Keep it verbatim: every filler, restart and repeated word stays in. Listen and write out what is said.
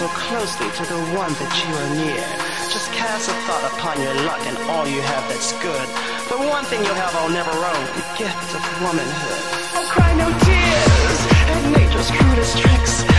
closely to the one that you are near. Just cast a thought upon your luck and all you have that's good. But one thing you'll have I'll never own, the gift of womanhood. Oh, cry no tears at nature's crudest tricks.